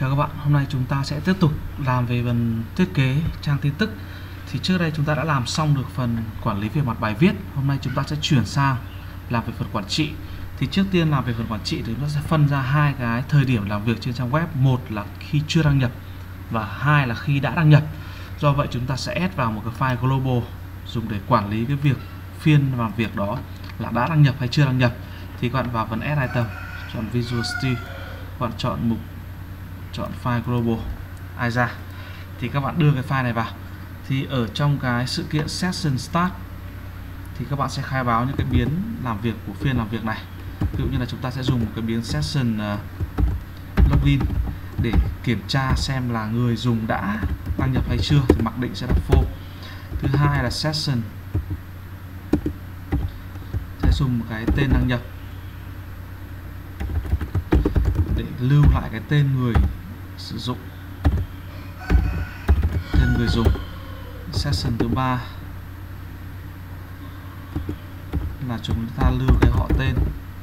Chào các bạn, hôm nay chúng ta sẽ tiếp tục làm về phần thiết kế trang tin tức. Thì trước đây chúng ta đã làm xong được phần quản lý về mặt bài viết. Hôm nay chúng ta sẽ chuyển sang làm về phần quản trị. Thì trước tiên làm về phần quản trị thì chúng ta sẽ phân ra hai cái thời điểm làm việc trên trang web. Một là khi chưa đăng nhập và hai là khi đã đăng nhập. Do vậy chúng ta sẽ add vào một cái file global dùng để quản lý cái việc phiên làm việc đó là đã đăng nhập hay chưa đăng nhập. Thì các bạn vào phần add item, chọn Visual Studio, các bạn chọn mục chọn file global ISA thì các bạn đưa cái file này vào. Thì ở trong cái sự kiện session start thì các bạn sẽ khai báo những cái biến làm việc của phiên làm việc này. Ví dụ như là chúng ta sẽ dùng một cái biến session login để kiểm tra xem là người dùng đã đăng nhập hay chưa, thì mặc định sẽ là false. Thứ hai là session sẽ dùng một cái tên đăng nhập để lưu lại cái tên người sử dụng, tên người dùng. Session thứ ba là chúng ta lưu cái họ tên.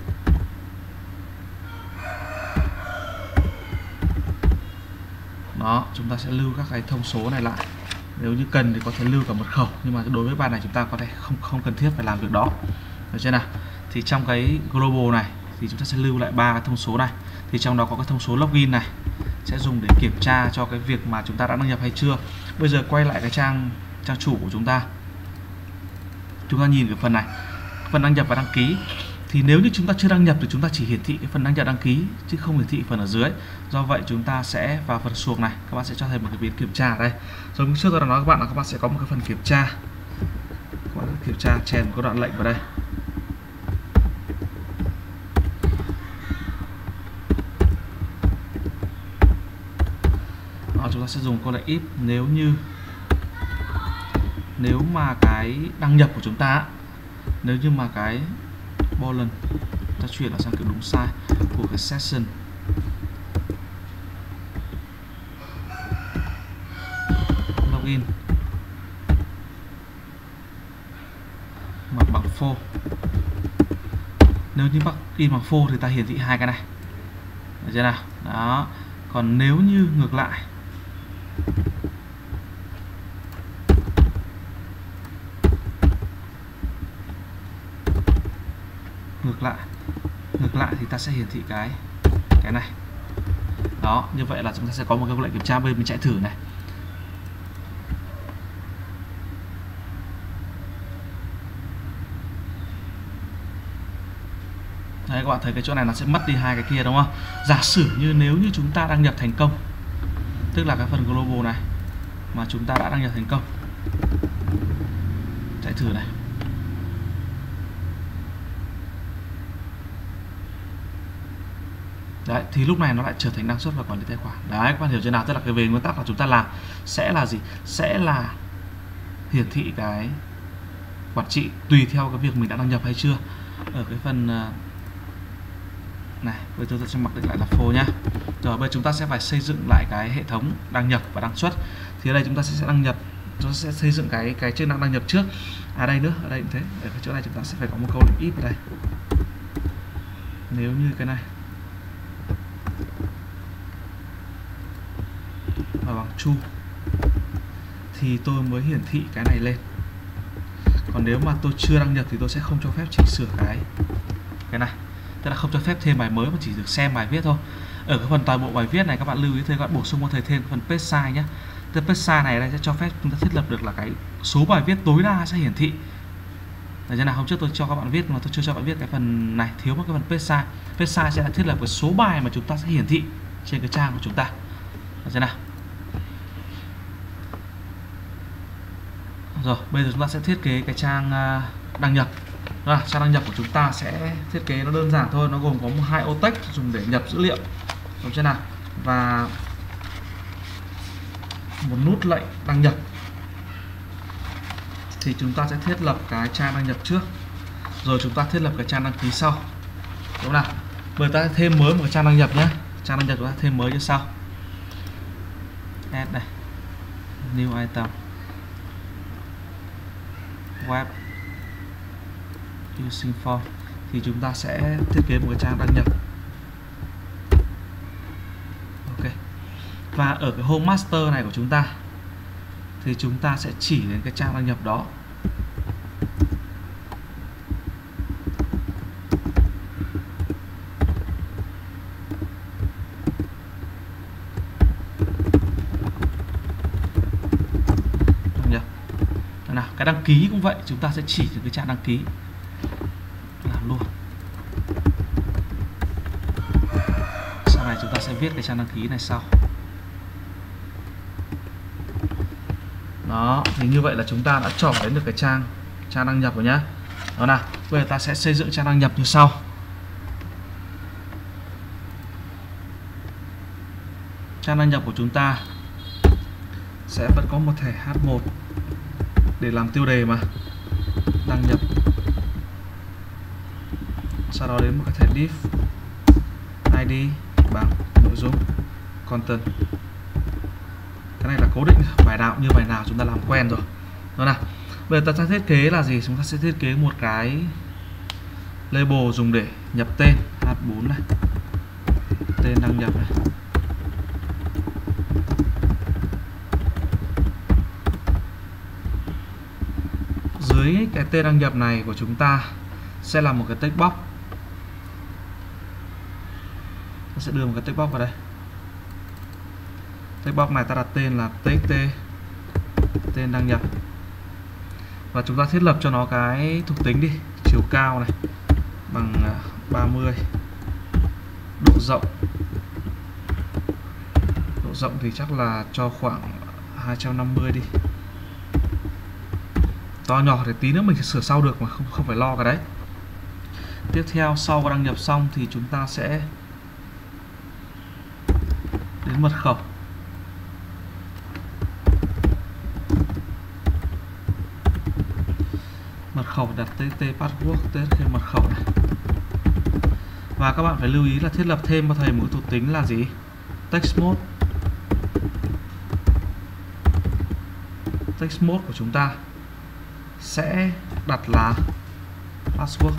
Đó, chúng ta sẽ lưu các cái thông số này lại. Nếu như cần thì có thể lưu cả mật khẩu, nhưng mà đối với bài này chúng ta có thể không cần thiết phải làm việc đó. Được chưa nào? Thì trong cái global này thì chúng ta sẽ lưu lại ba cái thông số này. Thì trong đó có cái thông số login này sẽ dùng để kiểm tra cho cái việc mà chúng ta đã đăng nhập hay chưa. Bây giờ quay lại cái trang chủ của chúng ta. Chúng ta nhìn cái phần này, phần đăng nhập và đăng ký. Thì nếu như chúng ta chưa đăng nhập thì chúng ta chỉ hiển thị cái phần đăng nhập đăng ký chứ không hiển thị phần ở dưới. Do vậy chúng ta sẽ vào phần xuồng này, các bạn sẽ cho thêm một cái biến kiểm tra ở đây. Rồi trước tôi đã nói các bạn là các bạn sẽ có một cái phần kiểm tra. Các bạn kiểm tra chèn một cái đoạn lệnh vào đây. Đó, chúng ta sẽ dùng câu lệnh if nếu mà cái đăng nhập của chúng ta, nếu như mà cái boolean ta chuyển sang kiểu đúng sai của cái session login mặt bằng false. Nếu như in bằng false thì ta hiển thị hai cái này. Được chưa nào? Đó. Còn nếu như ngược lại thì ta sẽ hiển thị cái này. Đó, như vậy là chúng ta sẽ có một cái lệnh kiểm tra. Bây giờ mình chạy thử này. Đấy, các bạn thấy cái chỗ này nó sẽ mất đi hai cái kia đúng không? Giả sử như nếu như chúng ta đăng nhập thành công, tức là cái phần global này mà chúng ta đã đăng nhập thành công. Chạy thử này. Đấy, thì lúc này nó lại trở thành năng suất và quản lý tài khoản. Đấy, các bạn hiểu chưa nào? Tức là cái về nguyên tắc là chúng ta làm sẽ là gì? Sẽ là hiển thị cái quản trị tùy theo cái việc mình đã đăng nhập hay chưa. Ở cái phần này, bây giờ tôi sẽ mặc định lại là false nhá. Rồi bây giờ chúng ta sẽ phải xây dựng lại cái hệ thống đăng nhập và đăng xuất. Thì ở đây chúng ta sẽ đăng nhập, chúng ta sẽ xây dựng cái chức năng đăng nhập trước. Đây nữa, ở đây cũng thế. Ở cái chỗ này chúng ta sẽ phải có một câu lệnh if ở đây. Nếu như cái này và bằng true thì tôi mới hiển thị cái này lên. Còn nếu mà tôi chưa đăng nhập thì tôi sẽ không cho phép chỉnh sửa cái này. Tức là không cho phép thêm bài mới mà chỉ được xem bài viết thôi. Ở cái phần toàn bộ bài viết này các bạn lưu ý, các bạn bổ sung có thể thêm phần page size nhé. Cái page size này đây sẽ cho phép chúng ta thiết lập được là cái số bài viết tối đa sẽ hiển thị. Để cho nào hôm trước tôi cho các bạn viết mà tôi chưa cho bạn viết cái phần này, thiếu một cái phần page size. Page size sẽ là thiết lập cái số bài mà chúng ta sẽ hiển thị trên cái trang của chúng ta. Được chưa nào? Rồi, bây giờ chúng ta sẽ thiết kế cái trang đăng nhập. Trang đăng nhập của chúng ta sẽ thiết kế nó đơn giản thôi, nó gồm có hai ô text dùng để nhập dữ liệu, đúng chưa nào? Và một nút lệnh đăng nhập. Thì chúng ta sẽ thiết lập cái trang đăng nhập trước, rồi chúng ta thiết lập cái trang đăng ký sau, đúng không nào? Bây giờ ta thêm mới một cái trang đăng nhập nhé. Trang đăng nhập chúng ta thêm mới như sau. Add này, new item, web using form. Thì chúng ta sẽ thiết kế một cái trang đăng nhập. Ok. Và ở cái home master này của chúng ta thì chúng ta sẽ chỉ đến cái trang đăng nhập đó. Nào, cái đăng ký cũng vậy, chúng ta sẽ chỉ đến cái trang đăng ký. Làm luôn. Sau này chúng ta sẽ viết cái trang đăng ký này sau. Đó, thì như vậy là chúng ta đã chọn đến được cái trang đăng nhập rồi nhá. Đó nào, bây giờ ta sẽ xây dựng trang đăng nhập như sau. Trang đăng nhập của chúng ta sẽ vẫn có một thẻ H1 để làm tiêu đề mà. Đăng nhập. Sau đó đến một cái thẻ div ID bằng nội dung content. Cái này là cố định, bài nào như bài nào chúng ta làm quen rồi. Đó nào. Bây giờ ta sẽ thiết kế là gì? Chúng ta sẽ thiết kế một cái label dùng để nhập tên H4 này. Tên đăng nhập này. Dưới cái tên đăng nhập này của chúng ta sẽ là một cái text box. Ta sẽ đưa một cái text box vào đây. Text box này ta đặt tên là txt tên đăng nhập. Và chúng ta thiết lập cho nó cái thuộc tính đi, chiều cao này bằng 30, độ rộng thì chắc là cho khoảng 250 đi. To nhỏ thì tí nữa mình sẽ sửa sau được mà không phải lo cái đấy. Tiếp theo sau đăng nhập xong thì chúng ta sẽ đến mật khẩu. Mật khẩu đặt txt password thêm mật khẩu này. Và các bạn phải lưu ý là thiết lập thêm cho thầy một thuộc tính là gì? Text mode. Text mode của chúng ta sẽ đặt là password.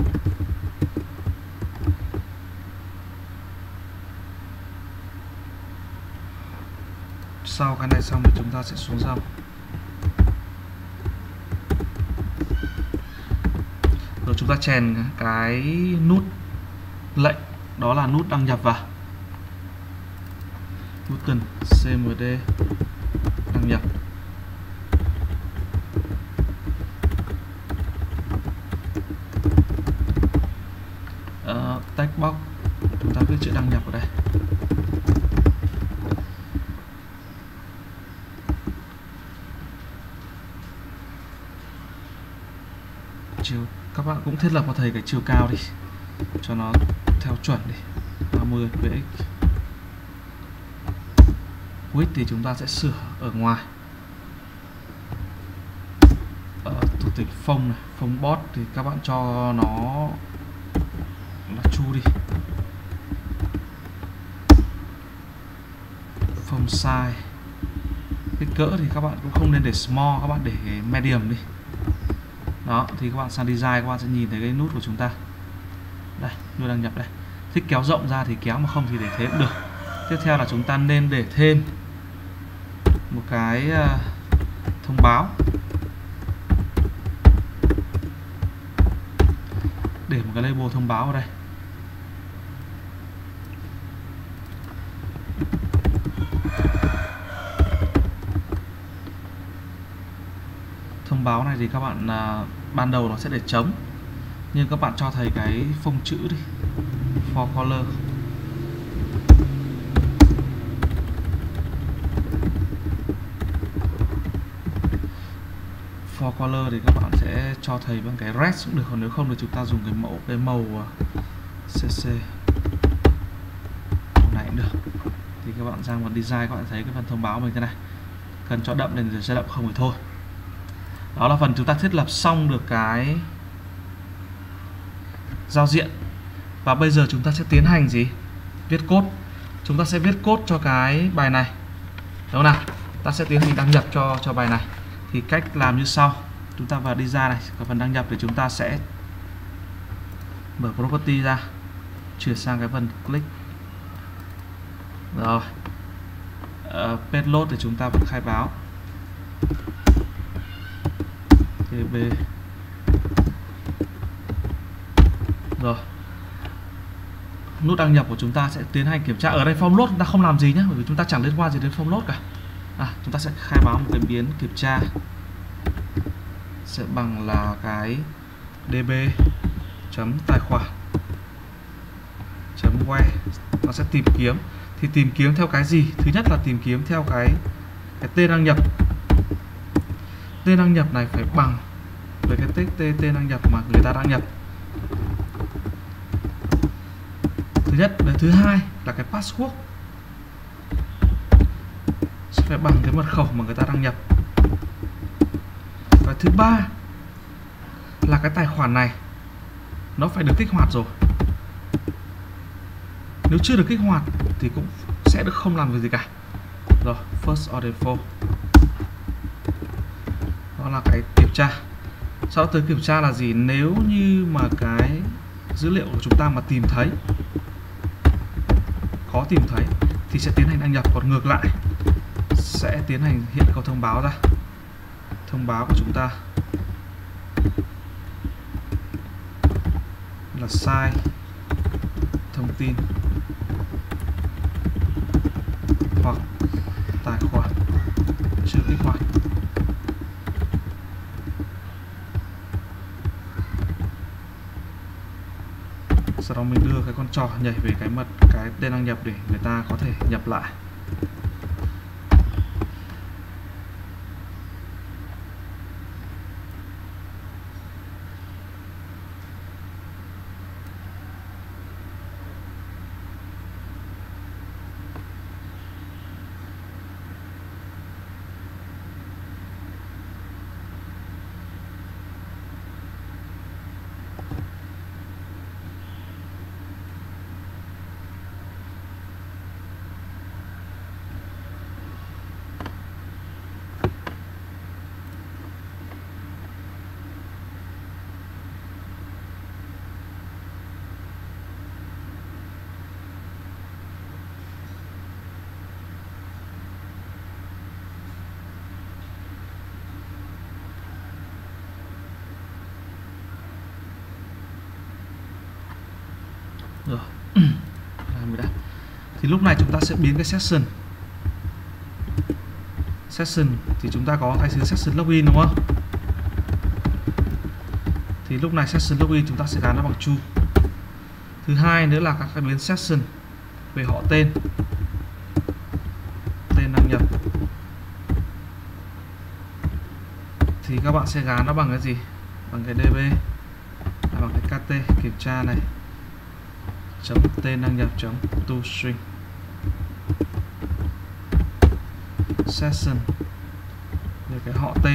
Sau cái này xong thì chúng ta sẽ xuống dòng. Rồi chúng ta chèn cái nút lệnh, đó là nút đăng nhập vào. Button cmd đăng nhập. Text box chúng ta viết chữ đăng nhập ở đây. Các bạn cũng thiết lập cho thầy cái chiều cao đi cho nó theo chuẩn đi, 30 px. Width thì chúng ta sẽ sửa ở ngoài. Thuộc tính phông này, phông bot thì các bạn cho nó là chu đi. Phông size, kích cỡ thì các bạn cũng không nên để small, các bạn để medium đi. Đó, thì các bạn sang design các bạn sẽ nhìn thấy cái nút của chúng ta. Đây, nút đăng nhập đây. Thích kéo rộng ra thì kéo, mà không thì để thế cũng được. Tiếp theo là chúng ta nên để thêm một cái thông báo. Để một cái label thông báo ở đây. Thông báo này thì các bạn ban đầu nó sẽ để trống, nhưng các bạn cho thầy cái phông chữ đi, for color. For color thì các bạn sẽ cho thầy bằng cái red cũng được, còn nếu không thì chúng ta dùng cái màu cc màu này cũng được. Thì các bạn sang phần design các bạn thấy cái phần thông báo mình thế này, cần cho đậm nên sẽ đậm, không thì thôi. Đó là phần chúng ta thiết lập xong được cái giao diện. Và bây giờ chúng ta sẽ tiến hành gì? Viết code. Chúng ta sẽ viết code cho cái bài này. Đúng không nào? Ta sẽ tiến hành đăng nhập cho bài này. Thì cách làm như sau. Chúng ta vào design này, có phần đăng nhập thì chúng ta sẽ mở property ra, chuyển sang cái phần click. Rồi. payload thì chúng ta vẫn khai báo db. Rồi, nút đăng nhập của chúng ta sẽ tiến hành kiểm tra. Ở đây form load chúng ta không làm gì nhé, bởi vì chúng ta chẳng liên quan gì đến form load cả. Chúng ta sẽ khai báo một cái biến kiểm tra sẽ bằng là cái db chấm tài khoản chấm where. Nó sẽ tìm kiếm. Thì tìm kiếm theo cái gì? Thứ nhất là tìm kiếm theo cái tên đăng nhập. Tên đăng nhập này phải bằng với cái tên đăng nhập mà người ta đăng nhập. Thứ nhất. Thứ hai là cái password sẽ phải bằng cái mật khẩu mà người ta đăng nhập. Và thứ ba là cái tài khoản này nó phải được kích hoạt rồi. Nếu chưa được kích hoạt thì cũng sẽ được không làm việc gì cả. Rồi, first or default. Đó là cái kiểm tra. Sau đó tới kiểm tra là gì? Nếu như mà cái dữ liệu của chúng ta mà tìm thấy, có tìm thấy thì sẽ tiến hành đăng nhập. Còn ngược lại sẽ tiến hành hiện câu thông báo ra. Thông báo của chúng ta là sai thông tin hoặc tài khoản chưa kích hoạt. Sau đó mình đưa cái con trò nhảy về cái tên đăng nhập để người ta có thể nhập lại. Rồi. Thì lúc này chúng ta sẽ biến cái session thì chúng ta có thay thế session login đúng không? Thì lúc này session login chúng ta sẽ gắn nó bằng true. Thứ hai nữa là các cái biến session về họ tên đăng nhập thì các bạn sẽ gắn nó bằng cái gì? Bằng cái db, bằng cái kt kiểm tra này chấm tên đăng nhập chấm toString session về cái họ tên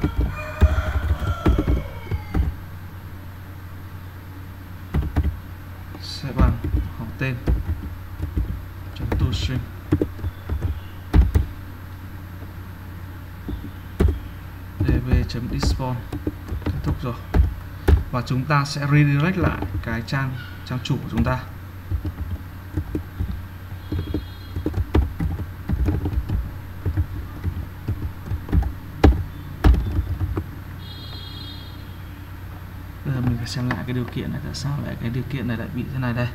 sẽ bằng họ tên chấm toString db chấm despawn. Kết thúc rồi. Và chúng ta sẽ redirect lại cái trang chủ của chúng ta. Bây giờ mình phải xem lại cái điều kiện này, tại sao lại cái điều kiện này lại bị thế này đây.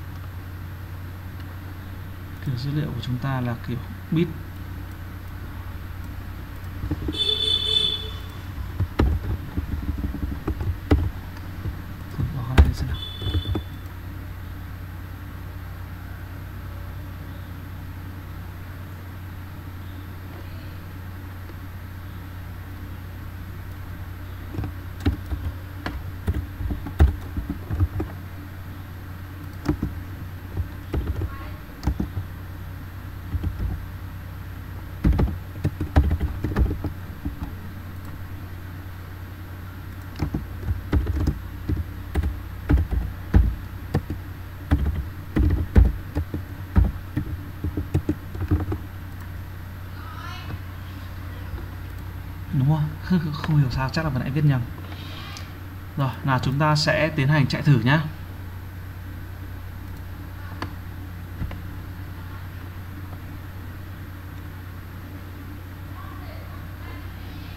Kiểu dữ liệu của chúng ta là kiểu bit. Đúng không? Không hiểu sao, chắc là vừa nãy viết nhầm. Rồi, nào chúng ta sẽ tiến hành chạy thử nhé.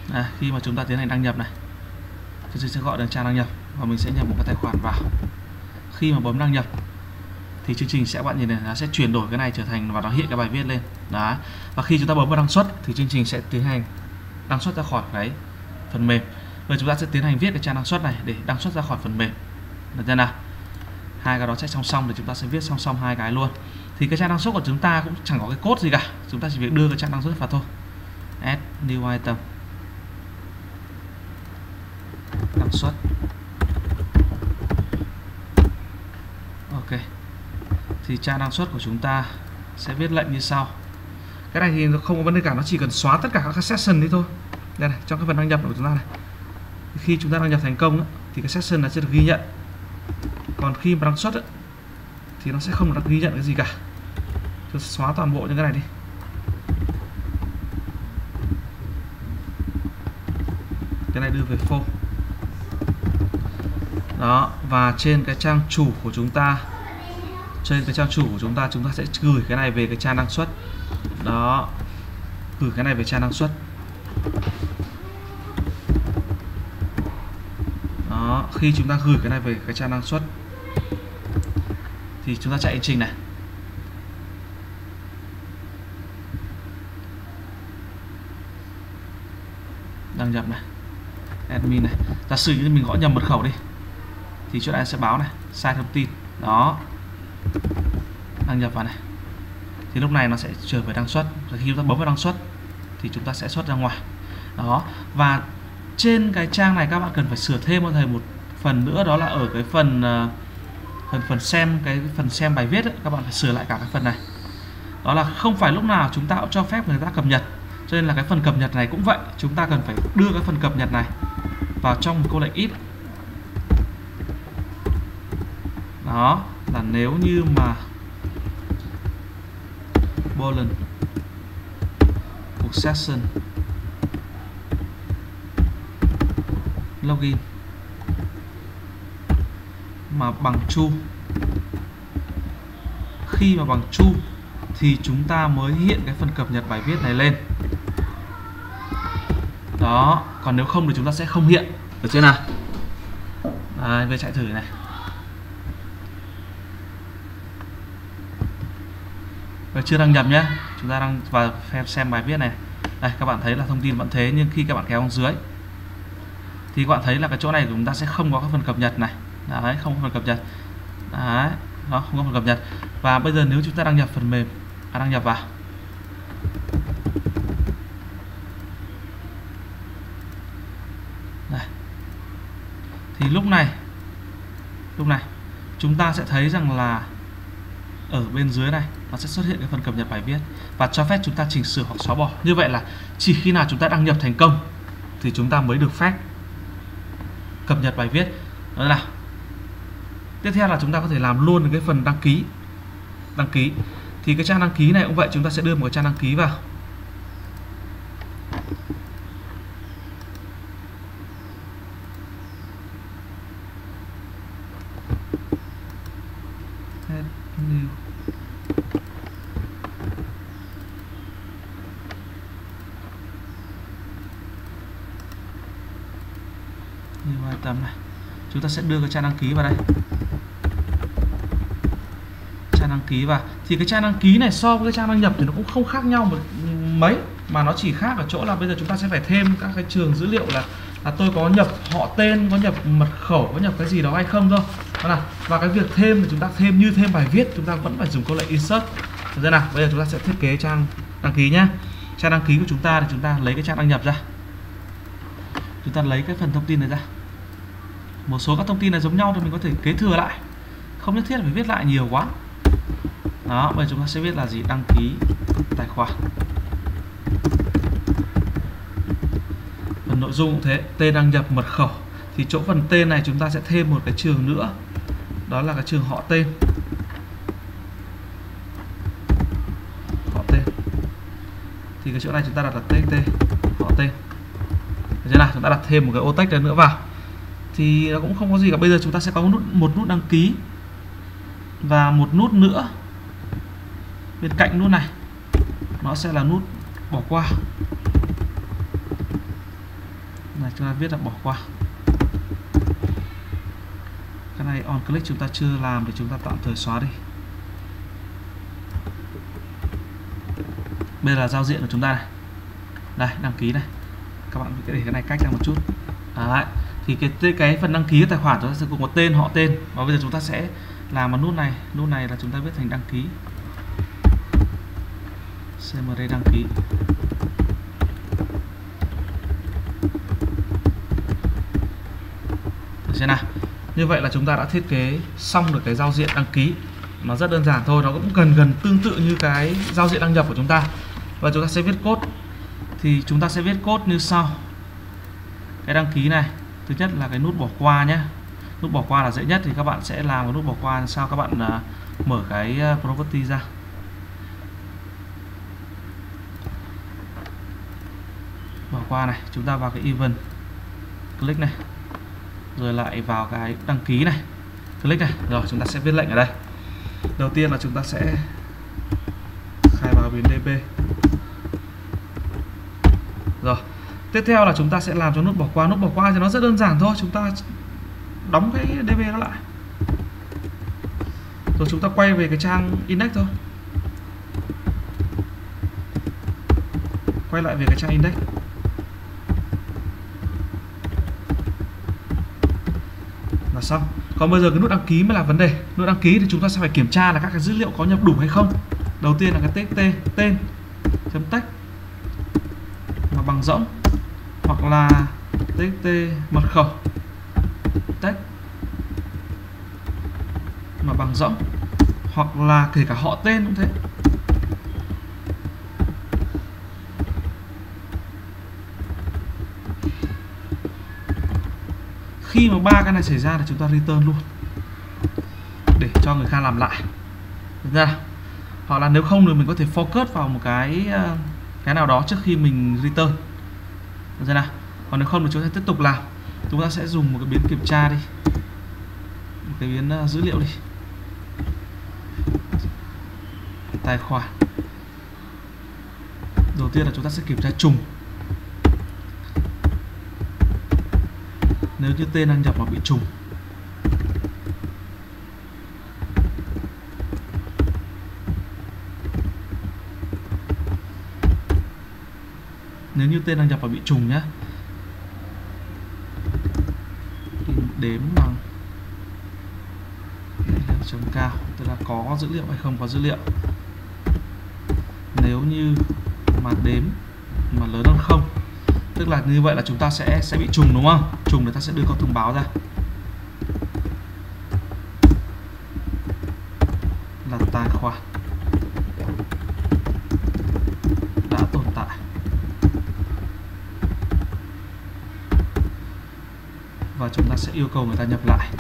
Khi mà chúng ta tiến hành đăng nhập này, chương trình sẽ gọi được trang đăng nhập và mình sẽ nhập một cái tài khoản vào. Khi mà bấm đăng nhập thì chương trình sẽ, bạn nhìn này, nó sẽ chuyển đổi cái này trở thành và nó hiện cái bài viết lên. Đó. Và khi chúng ta bấm vào đăng xuất thì chương trình sẽ tiến hành đăng xuất ra khỏi cái phần mềm. Rồi chúng ta sẽ tiến hành viết cái trang đăng xuất này để đăng xuất ra khỏi phần mềm. Được chưa nào? Hai cái đó sẽ song song thì chúng ta sẽ viết song song hai cái luôn. Thì cái trang đăng xuất của chúng ta cũng chẳng có cái code gì cả, chúng ta chỉ việc đưa cái trang đăng xuất vào thôi. Add new item, đăng xuất. Ok. Thì trang đăng xuất của chúng ta sẽ viết lệnh như sau. Cái này thì không có vấn đề cả, nó chỉ cần xóa tất cả các session đi thôi. Đây này, trong cái phần đăng nhập của chúng ta này. Khi chúng ta đăng nhập thành công thì cái session nó sẽ được ghi nhận. Còn khi mà đăng xuất thì nó sẽ không được ghi nhận cái gì cả. Tôi xóa toàn bộ những cái này đi. Cái này đưa về phone. Đó, và trên cái trang chủ của chúng ta, chúng ta sẽ gửi cái này về cái trang đăng xuất. Đó, gửi cái này về trang đăng xuất. Đó, khi chúng ta gửi cái này về cái trang đăng xuất thì chúng ta chạy hành trình này. Đăng nhập này, admin này. Giả sử như mình gõ nhầm mật khẩu đi thì chỗ này sẽ báo này, sai thông tin. Đó, đăng nhập vào này thì lúc này nó sẽ trở về đăng xuất. Rồi khi chúng ta bấm vào đăng xuất thì chúng ta sẽ xuất ra ngoài. Đó, và trên cái trang này các bạn cần phải sửa thêm cho thầy một phần nữa, đó là ở cái phần xem bài viết ấy, các bạn phải sửa lại cả cái phần này. Đó là không phải lúc nào chúng ta cũng cho phép người ta cập nhật, cho nên là cái phần cập nhật này cũng vậy, chúng ta cần phải đưa cái phần cập nhật này vào trong một câu lệnh if. Đó, là nếu như mà boolean của session login mà bằng true, khi mà bằng true thì chúng ta mới hiện cái phần cập nhật bài viết này lên. Đó, còn nếu không thì chúng ta sẽ không hiện. Được chưa nào? Đây, về chạy thử này. Và chưa đăng nhập nhé, chúng ta đang vào xem bài viết này. Đây, các bạn thấy là thông tin vẫn thế, nhưng khi các bạn kéo xuống dưới thì các bạn thấy là cái chỗ này của chúng ta sẽ không có cái phần cập nhật này. Đấy, không có phần cập nhật. Đấy, nó không có phần cập nhật. Và bây giờ nếu chúng ta đăng nhập phần mềm, đăng nhập vào. Đây. Thì lúc này chúng ta sẽ thấy rằng là ở bên dưới này nó sẽ xuất hiện cái phần cập nhật bài viết và cho phép chúng ta chỉnh sửa hoặc xóa bỏ. Như vậy là chỉ khi nào chúng ta đăng nhập thành công thì chúng ta mới được phép cập nhật bài viết. Đó là tiếp theo là chúng ta có thể làm luôn cái phần đăng ký. Thì cái trang đăng ký này cũng vậy, chúng ta sẽ đưa một cái trang đăng ký vào. Tầm này, chúng ta sẽ đưa cái trang đăng ký vào đây, trang đăng ký vào. Thì cái trang đăng ký này so với cái trang đăng nhập thì nó cũng không khác nhau mấy, mà nó chỉ khác ở chỗ là bây giờ chúng ta sẽ phải thêm các cái trường dữ liệu là tôi có nhập họ tên, có nhập mật khẩu, có nhập cái gì đó hay không thôi. Đó là, và cái việc thêm thì chúng ta thêm như thêm bài viết, chúng ta vẫn phải dùng câu lệnh insert. Được chưa nào? Bây giờ chúng ta sẽ thiết kế trang đăng ký nhá. Trang đăng ký của chúng ta thì chúng ta lấy cái trang đăng nhập ra, chúng ta lấy cái phần thông tin này ra. Một số các thông tin này giống nhau thì mình có thể kế thừa lại, không nhất thiết phải viết lại nhiều quá. Đó, bây giờ chúng ta sẽ viết là gì? Đăng ký tài khoản. Phần nội dung cũng thế, tên đăng nhập, mật khẩu. Thì chỗ phần tên này chúng ta sẽ thêm một cái trường nữa, đó là cái trường họ tên. Họ tên. Thì cái chỗ này chúng ta đặt là txt họ tên. Được chưa nào? Chúng ta đặt thêm một cái ô text nữa vào. Thì nó cũng không có gì cả. Bây giờ chúng ta sẽ có một nút đăng ký và một nút nữa bên cạnh nút này, nó sẽ là nút bỏ qua. Này chúng ta viết là bỏ qua. Cái này on click chúng ta chưa làm thì chúng ta tạm thời xóa đi. Bây giờ là giao diện của chúng ta này. Đây, đăng ký này. Các bạn để cái này cách ra một chút. Đấy. Thì cái phần đăng ký tài khoản chúng ta sẽ cùng có tên, họ tên. Và bây giờ chúng ta sẽ làm một nút này. Nút này là chúng ta viết thành đăng ký. CMD đăng ký. Được chưa nào? Như vậy là chúng ta đã thiết kế xong được cái giao diện đăng ký. Nó rất đơn giản thôi, nó cũng gần tương tự như cái giao diện đăng nhập của chúng ta. Và chúng ta sẽ viết code. Thì chúng ta sẽ viết code như sau. Cái đăng ký này, thứ nhất là cái nút bỏ qua nhé. Nút bỏ qua là dễ nhất, thì các bạn sẽ làm cái nút bỏ qua sao các bạn mở cái property ra. Bỏ qua này, chúng ta vào cái event, click này, rồi lại vào cái đăng ký này, click này, rồi chúng ta sẽ viết lệnh ở đây. Đầu tiên là chúng ta sẽ khai báo biến DB. Rồi, tiếp theo là chúng ta sẽ làm cho nút bỏ qua. Nút bỏ qua thì nó rất đơn giản thôi, chúng ta đóng cái DB nó lại, rồi chúng ta quay về cái trang index thôi, quay lại về cái trang index. Là xong. Còn bây giờ cái nút đăng ký mới là vấn đề. Nút đăng ký thì chúng ta sẽ phải kiểm tra là các cái dữ liệu có nhập đủ hay không. Đầu tiên là cái txt tên chấm text mà bằng rỗng, hoặc là txt mật khẩu text mà bằng rỗng, hoặc là kể cả họ tên cũng thế. Khi mà ba cái này xảy ra thì chúng ta return luôn để cho người khác làm lại. Được chưa? Hoặc là nếu không thì mình có thể focus vào một cái nào đó trước khi mình return. Được chưa nào? Còn nếu không thì chúng ta tiếp tục làm. Chúng ta sẽ dùng một cái biến kiểm tra đi, một cái biến dữ liệu đi, tài khoản. Đầu tiên là chúng ta sẽ kiểm tra trùng. Nếu như tên đăng nhập mà bị trùng, nếu như tên đăng nhập mà bị trùng nhé, đếm bằng chấm cao, tức là có dữ liệu hay không có dữ liệu. Nếu như mà đếm mà lớn hơn không, tức là như vậy là chúng ta sẽ bị trùng, đúng không? Trùng người ta sẽ đưa câu thông báo ra là tài khoản đã tồn tại. Và chúng ta sẽ yêu cầu người ta nhập lại.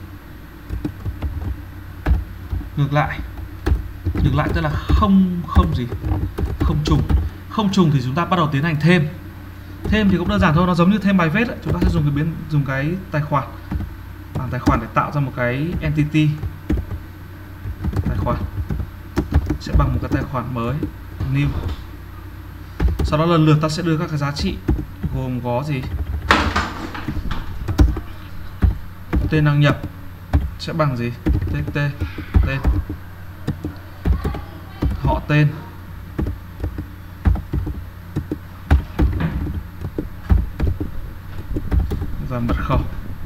Ngược lại tức là không gì, không trùng. Không trùng thì chúng ta bắt đầu tiến hành thêm. Thêm thì cũng đơn giản thôi, nó giống như thêm bài viết ấy. Chúng ta sẽ dùng cái tài khoản, bảng tài khoản để tạo ra một cái entity tài khoản, sẽ bằng một cái tài khoản mới new. Sau đó lần lượt ta sẽ đưa các cái giá trị gồm có gì? Tên đăng nhập sẽ bằng gì? Txt tên, họ tên, và mật khẩu.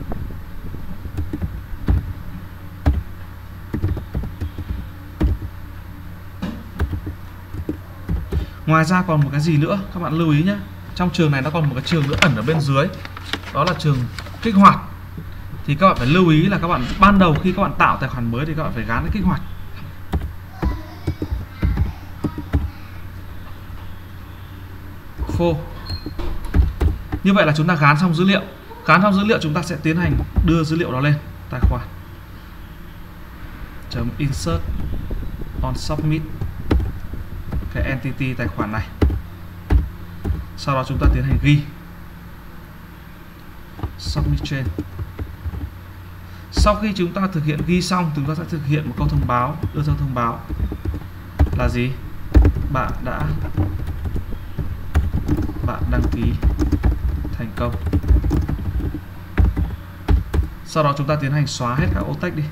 Ngoài ra còn một cái gì nữa các bạn lưu ý nhé. Trong trường này nó còn một cái trường nữa ẩn ở bên dưới, đó là trường kích hoạt. Thì các bạn phải lưu ý là các bạn ban đầu khi các bạn tạo tài khoản mới thì các bạn phải gán cái kích hoạt. Phô. Như vậy là chúng ta gán xong dữ liệu. Gán xong dữ liệu chúng ta sẽ tiến hành đưa dữ liệu đó lên tài khoản. Insert on submit cái entity tài khoản này. Sau đó chúng ta tiến hành ghi submit trên. Sau khi chúng ta thực hiện ghi xong, chúng ta sẽ thực hiện một câu thông báo, đưa ra thông báo là gì? Bạn đăng ký thành công. Sau đó chúng ta tiến hành xóa hết các ô text đi.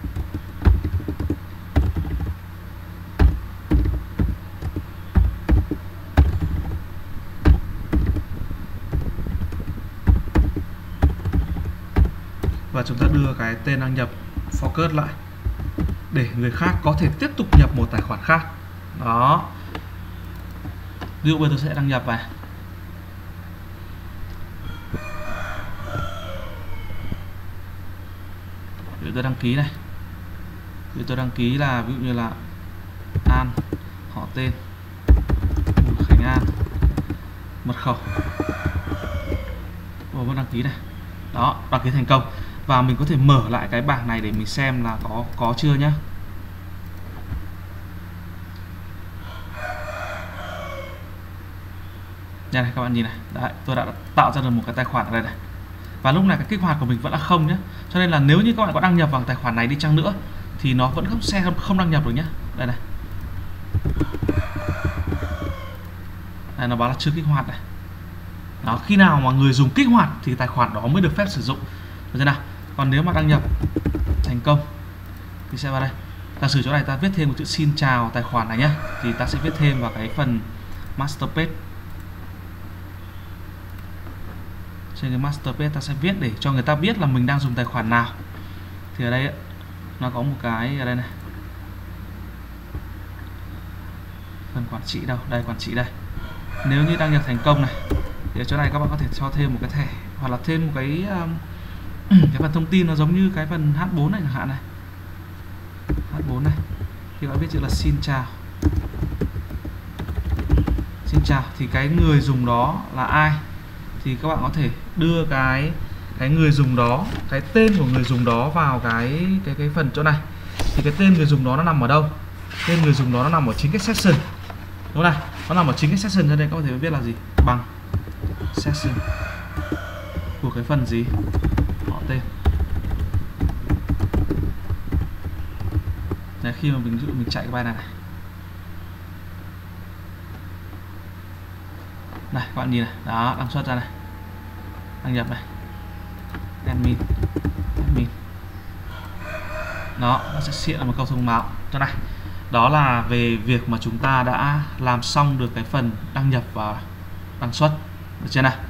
Và chúng ta đưa cái tên đăng nhập forgot lại để người khác có thể tiếp tục nhập một tài khoản khác. Đó. Ví dụ bây giờ tôi sẽ đăng nhập vào. Ví dụ tôi đăng ký này. Ví dụ tôi đăng ký là ví dụ như là An, họ tên, Khánh An, mật khẩu. Tôi đăng ký này. Đó, đăng ký thành công. Và mình có thể mở lại cái bảng này để mình xem là có chưa nhá. Đây này các bạn nhìn này. Đấy, tôi đã tạo ra được một cái tài khoản ở đây này. Và lúc này cái kích hoạt của mình vẫn là không nhé. Cho nên là nếu như các bạn có đăng nhập vào tài khoản này đi chăng nữa thì nó vẫn không đăng nhập được nhé. Đây này. Đây, nó báo là chưa kích hoạt này. Đó, khi nào mà người dùng kích hoạt thì tài khoản đó mới được phép sử dụng. Được chưa nào? Còn nếu mà đăng nhập thành công thì sẽ vào đây. Giả sử chỗ này ta viết thêm một chữ xin chào tài khoản này nhé, thì ta sẽ viết thêm vào cái phần master page. Trên cái master page ta sẽ viết để cho người ta biết là mình đang dùng tài khoản nào. Thì ở đây ấy, nó có một cái ở đây này. Phần quản trị đâu? Đây, quản trị đây. Nếu như đăng nhập thành công này thì ở chỗ này các bạn có thể cho thêm một cái thẻ hoặc là thêm một cái phần thông tin nó giống như cái phần H4 này chẳng hạn này. H4 này. Thì các bạn biết chữ là xin chào. Xin chào thì cái người dùng đó là ai? Thì các bạn có thể đưa cái người dùng đó, cái tên của người dùng đó vào cái phần chỗ này. Thì cái tên người dùng đó nó nằm ở đâu? Tên người dùng đó nó nằm ở chính cái session. Đúng này, nó nằm ở chính cái session, cho nên các bạn có thể biết là gì? Bằng session của cái phần gì? Họ tên. Đấy, khi mà mình chạy cái bài này này. Này các bạn nhìn này, đó, đăng xuất ra này. Đăng nhập này. Admin. Đó, nó sẽ hiện ra một câu thông báo cho này. Đó là về việc mà chúng ta đã làm xong được cái phần đăng nhập và đăng xuất. Được chưa nào?